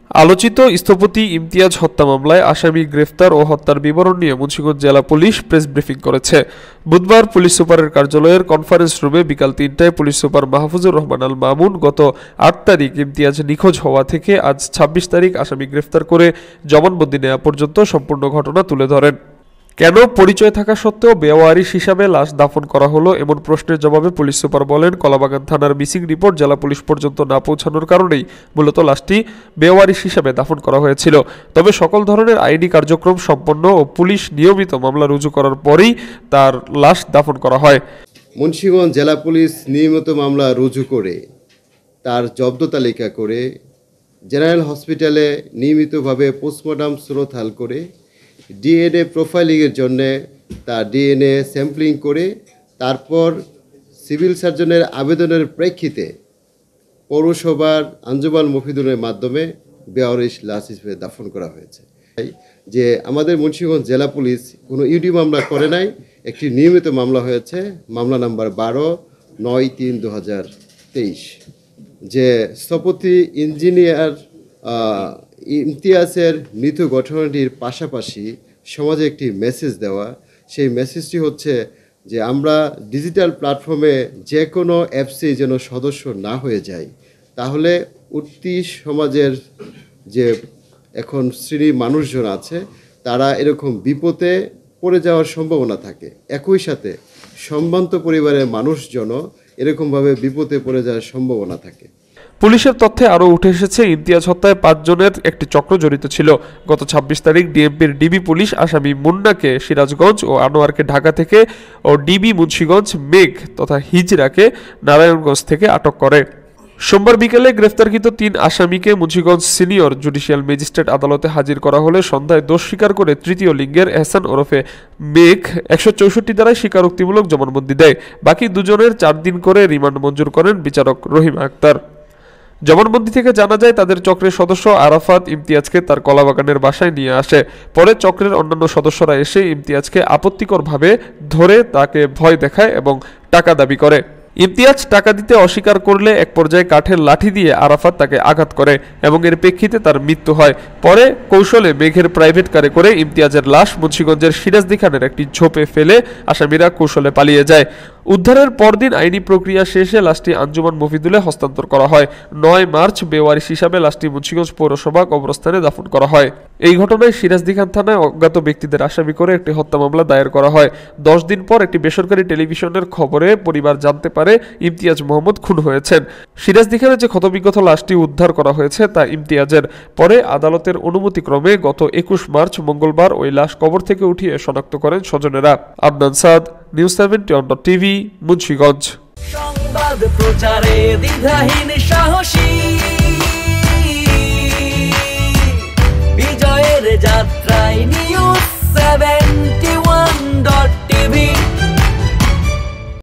আলোচিত স্থপতি ইমতিয়াজ হত্যা মামলায় আসামি গ্রেফতার ও হত্যার বিবরণ নিয়ে মুন্সিগঞ্জ জেলা পুলিশ প্রেস ব্রিফিং করেছে। বুধবার পুলিশ সুপারের কার্যালয়ের কনফারেন্স রুমে বিকাল ৩টায় পুলিশ সুপার মাহফুজুর রহমান আল মামুন গত ৮ তারিখ ইমতিয়াজ নিখোঁজ হওয়া থেকে আজ ২৬ তারিখ আসামি গ্রেফতার করে জবানবন্দি নেওয়া পর্যন্ত সম্পূর্ণ ঘটনা তুলে ধরেন। কেন পরিচয় থাকা সত্ত্বেও বেওয়ারিশ হিসাবে লাশ দাফন করা হলো এমন প্রশ্নের জবাবে পুলিশ সুপার বলেন, কলাবাগান থানার মিসিং রিপোর্ট জেলা পুলিশ পর্যন্ত না পৌঁছানোর কারণেই মূলত লাশটি বেওয়ারিশ হিসাবে দাফন করা হয়েছিল। তবে সকল ধরনের আইনি কার্যক্রম সম্পন্ন ও পুলিশ নিয়মিত মামলা রুজু করার পরেই তার লাশ দাফন করা হয়। মুন্সিগঞ্জ জেলা পুলিশ নিয়মিত মামলা রুজু করে তার জব্দ তালিকা করে জেনারেল হসপিটালে নিয়মিতভাবে পোস্টমর্টম সুরতহাল করে ডিএনএ প্রোফাইলিংয়ের জন্য তার ডিএনএ স্যাম্পলিং করে তারপর সিভিল সার্জনের আবেদনের প্রেক্ষিতে পৌরসভার আঞ্জুমান মফিদুলের মাধ্যমে বেওয়ারিশ লাশ হিসেবে দাফন করা হয়েছে। যে আমাদের মুন্সিগঞ্জ জেলা পুলিশ কোনো ইউডি মামলা করে নাই, একটি নিয়মিত মামলা হয়েছে, মামলা নাম্বার 12/9/3/2023। যে স্থপতি ইঞ্জিনিয়ার ইমতিয়াজের মৃত্যু ঘটনাটির পাশাপাশি সমাজে একটি মেসেজ দেওয়া, সেই মেসেজটি হচ্ছে যে আমরা ডিজিটাল প্ল্যাটফর্মে যে কোনো অ্যাপসে যেন সদস্য না হয়ে যাই, তাহলে উঠতি সমাজের যে এখন শ্রেণীর মানুষজন আছে তারা এরকম বিপদে পড়ে যাওয়ার সম্ভাবনা থাকে। একই সাথে সম্ভ্রান্ত পরিবারের মানুষজনও এরকমভাবে বিপদে পড়ে যাওয়ার সম্ভাবনা থাকে। পুলিশের তথ্যে আরও উঠে এসেছে, ইমতিয়াজ হত্যায় ৫ জনের একটি চক্র জড়িত ছিল। গত ২৬ তারিখ ডিএমপির ডিবি পুলিশ আসামি মুন্নাকে সিরাজগঞ্জ ও আনোয়ারকে ঢাকা থেকে ও ডিবি মুন্সিগঞ্জ মেঘ তথা হিজরাকে নারায়ণগঞ্জ থেকে আটক করে। সোমবার বিকেলে গ্রেফতারকৃত ৩ আসামিকে মুন্সিগঞ্জ সিনিয়র জুডিশিয়াল ম্যাজিস্ট্রেট আদালতে হাজির করা হলে সন্ধ্যায় দোষ স্বীকার করে তৃতীয় লিঙ্গের এহসান ওরফে মেঘ ১৬৪ ধারায় স্বীকারোক্তিমূলক জবানবন্দি দেয়। বাকি দুজনের ৪ দিন করে রিমান্ড মঞ্জুর করেন বিচারক রহিমা আক্তার। জবানবন্দি থেকে জানা যায় তাদের চক্রের সদস্য আরাফাত ইমতিয়াজকে তার কলাবাগানের বাসায় নিয়ে আসে। পরে চক্রের অন্যান্য সদস্যরা এসে ইমতিয়াজকে আপত্তিকরভাবে ধরে তাকে ভয় দেখায় এবং টাকা দাবি করে। ইমতিয়াজ টাকা দিতে অস্বীকার করলে এক পর্যায়ে কাঠের লাঠি দিয়ে আরাফাত তাকে আঘাত করে এবং এর প্রেক্ষিতে তার মৃত্যু হয়। পরে কৌশলে মেঘের প্রাইভেট কারে করে ইমতিয়াজের লাশ মুন্সিগঞ্জের সিরাজদি খানের একটি ঝোপে ফেলে আসামিরা কৌশলে পালিয়ে যায়। উদ্ধারের পরদিন আইনি প্রক্রিয়া শেষে লাশটি আঞ্জুমান মফিদুলে হস্তান্তর করা হয়। ৯ মার্চ বেওয়ারিশ হিসাবে লাশটি মুন্সিগঞ্জ পৌরসভা কবরস্থানে দাফন করা হয়। এই ঘটনায় সিরাজদি খান থানায় অজ্ঞাত ব্যক্তিদের আসামি করে একটি হত্যা মামলা দায়ের করা হয়। ১০ দিন পর একটি বেসরকারি টেলিভিশনের খবরে পরিবার জানতে পারে ইমতিয়াজ মোহাম্মদ খুন হয়েছেন। সিরাজদি খানের যে ক্ষতবিক্ষত লাশটি উদ্ধার করা হয়েছে তা ইমতিয়াজের। পরে আদালতের অনুমতিক্রমে গত ২১ মার্চ মঙ্গলবার ওই লাশ কবর থেকে উঠিয়ে শনাক্ত করেন স্বজনেরা। Adnan Saad, news 70 TV, Munshiganj. সংবাদ প্রচারে দ্বিধাহীন সাহসী, বিজয়ের যাত্রায় নিউজ 70।